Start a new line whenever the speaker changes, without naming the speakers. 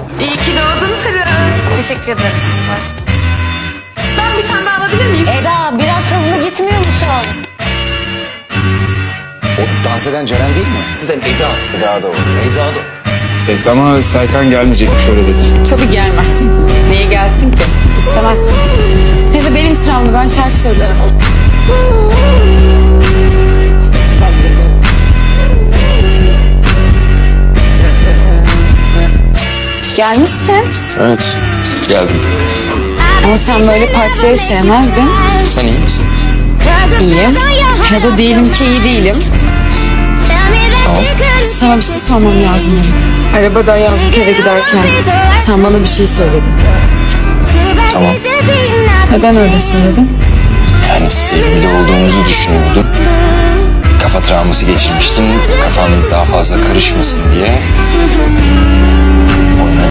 İyi ki doğdun Pırıl. Teşekkür ederim kızlar. Ben bir tane daha alabilir miyim?
Eda biraz hızlı gitmiyor musun?
O dans eden Ceren değil mi?
Zaten Eda. Eda da o. Eda da o.
Evet ama Serkan gelmeyecekmiş öyle dedi.
Tabii gelmez. Niye gelsin ki? İstemezsin. Neyse benim sıramda, ben şarkı söyleyeceğim. Gelmişsin.
Evet, geldim.
Ama sen böyle partileri sevmezdin.
Sen iyi misin?
İyiyim. Ya da diyelim ki iyi değilim.
Tamam.
Sana bir şey sormam lazım benim. Arabada yazlık eve giderken sen bana bir şey söyledin.
Tamam.
Neden öyle söyledin?
Yani sevgili olduğumuzu düşünüyordun. Kafa travması geçirmiştin. Kafan daha fazla karışmasın diye. O